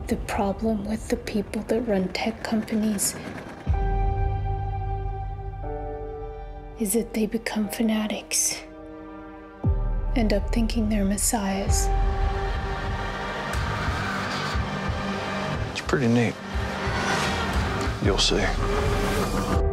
The problem with the people that run tech companies is that they become fanatics, end up thinking they're messiahs. It's pretty neat. You'll see.